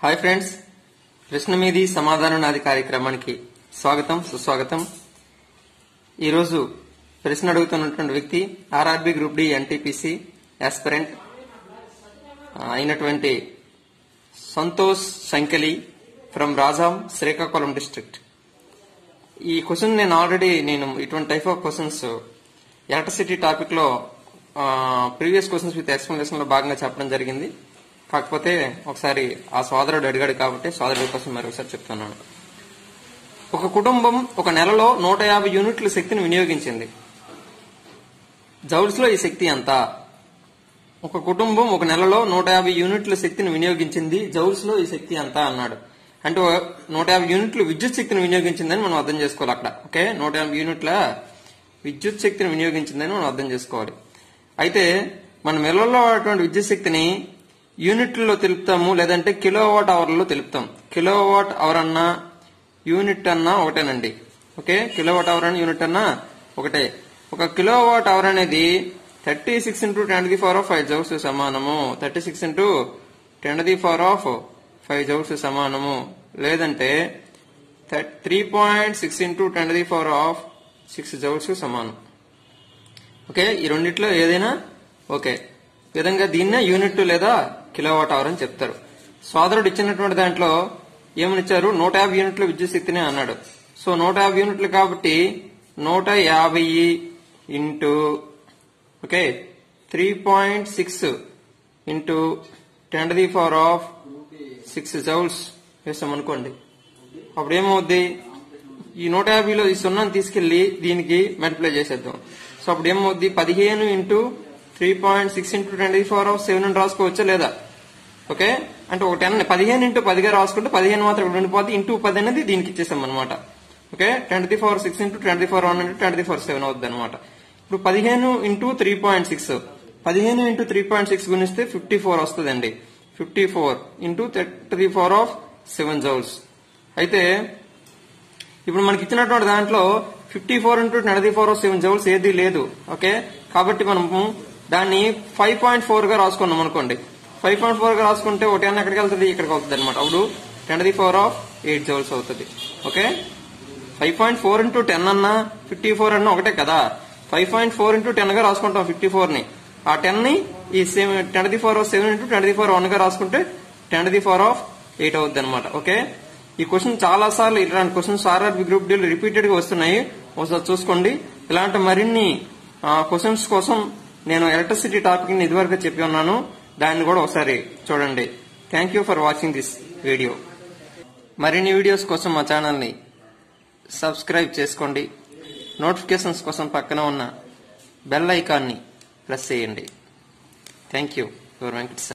Hi friends, ప్రశ్న మీది సమాధానం నాది కార్యక్రమానికి స్వాగతం సుస్వాగతం. ఈరోజు ప్రశ్న అడుగుతున్నటువంటి వ్యక్తి RRB group D NTPC aspirant అయినటువంటి సంతోష్ సంకలి ఫ్రమ్ రాజాం, శ్రీకాకుళం డిస్ట్రిక్ట్. ఈ క్వశ్చన్ నేను ఇటువంటి type of questions electricity topic లో ప్రీవియస్ క్వశ్చన్స్ విత్ ఎక్స్ప్లెనేషన్ లో భాగంగా చెప్పడం జరిగింది. కాకపోతే ఒకసారి ఆ సోదరుడు అడిగాడు కాబట్టి సోదరుడి కోసం మరొకసారి చెప్తున్నాను. ఒక కుటుంబం ఒక నెలలో 150 యూనిట్ల శక్తిని వినియోగించింది. జౌల్స్ లో ఈ శక్తి ఎంత? ఒక కుటుంబం ఒక నెలలో 150 యూనిట్ల శక్తిని వినియోగించింది, జౌల్స్ లో ఈ శక్తి ఎంత అన్నాడు. అంటే 150 యూనిట్లు విద్యుత్ శక్తిని వినియోగించిందని మనం అర్థం చేసుకోవాలి అక్కడ. ఓకే, 150 యూనిట్ల విద్యుత్ శక్తిని వినియోగించిందని మనం అర్థం చేసుకోవాలి. అయితే మన నెలలో అటువంటి విద్యుత్ శక్తిని యూనిట్లలో తెలుపుతాము, లేదంటే కిలోవాట్ అవర్లలో తెలుపుతాం. కిలోవాట్ అవర్ అన్నా యూనిట్ అన్నా ఒకటేనండి. ఓకే, కిలోవాట్ అవర్ అన్న యూనిట్ అన్నా ఒకటే. ఒక కిలోవాట్ అవర్ అనేది 36 × 10⁵ జౌల్స్ సమానము. 36 × 10⁵ జౌల్స్ సమానము, లేదంటే 3.6 × 10⁶ జౌల్స్ సమానం. ఓకే, ఈ రెండిట్లో ఏదైనా ఓకే. ఈ విధంగా దీన్నే యూనిట్ లేదా కిలోవాట్ అవర్ అని చెప్తారు. సోదరుడు ఇచ్చినటువంటి దాంట్లో ఏమనిచ్చారు? 150 యూనిట్ల విద్యుత్ శక్తిని అన్నాడు. సో 150 యూనిట్లు కాబట్టి 150 ఇంటూ 3.6 ఇంటూ 10⁶ జౌల్స్ వేస్తాం అనుకోండి. అప్పుడు ఏమవుద్ది? ఈ 150లో ఈ సున్నాను తీసుకెళ్లి దీనికి మల్టిప్లై చేసేద్దాం. సో అప్పుడు ఏమవుద్ది? 15 ఇంటూ 3.6 ఇంటూ 10⁶ అని రాసుకోవచ్చా లేదా? ఓకే, అంటే ఒక 15 ఇంటూ 10గా రాసుకుంటే 15 మాత్రం ఇక్కడ ఉండిపోద్ది. ఇంటూ 10 అనేది దీనికి ఇచ్చేసాం అనమాట. ఓకే, 10⁶ ఇంటూ 10⁴ అంటే 10⁴ అవుద్ది అనమాట. ఇప్పుడు 15 ఇంటూ 3.6, 15 ఇంటూ 3.6 గుణిస్తే 54 వస్తుందండి. 54 ఇంటూ 10⁻⁷ జౌల్స్. అయితే ఇప్పుడు మనకి ఇచ్చినటువంటి దాంట్లో 54 ఇంటూ 10⁻⁷ జౌల్స్ ఏది లేదు. ఓకే, కాబట్టి మనము దాన్ని 5.4 గా రాసుకున్నాం అనుకోండి. 5.4 గా రాసుకుంటే ఒకటి అన్న ఎక్కడికి వెళ్తుంది? ఇక్కడికి అవుతుంది అనమాట. అప్పుడు 10⁸ జౌల్స్ అవుతుంది. ఓకే, 5.4 ఇంటూ 10 అన్నా 54 అన్నా ఒకటే కదా. 5.4 ఇంటూ 10 గా రాసుకుంటాం 54 ని. ఆ 10 ని ఈ 10⁻⁷ ఇంటూ 10⁻⁴ గా రాసుకుంటే 10⁸ అవుద్ది అనమాట. ఓకే, ఈ క్వశ్చన్ చాలా సార్లు ఇలాంటి క్వశ్చన్స్ ఆర్ఆర్బి గ్రూప్ డీలు రిపీటెడ్ గా వస్తున్నాయి. ఒకసారి చూసుకోండి. ఇలాంటి మరిన్ని క్వశ్చన్స్ కోసం నేను ఎలక్ట్రిసిటీ టాపిక్ ని ఇదివరకు చెప్పి ఉన్నాను, దాన్ని కూడా ఒకసారి చూడండి. Thank you for watching this video. మరిన్ని వీడియోస్ కోసం మా ఛానల్ ని సబ్స్క్రైబ్ చేసుకోండి. నోటిఫికేషన్స్ కోసం పక్కన ఉన్న బెల్ ఐకాన్ ని ప్రెస్ చేయండి. Thank you. యువర్ వెంకట్.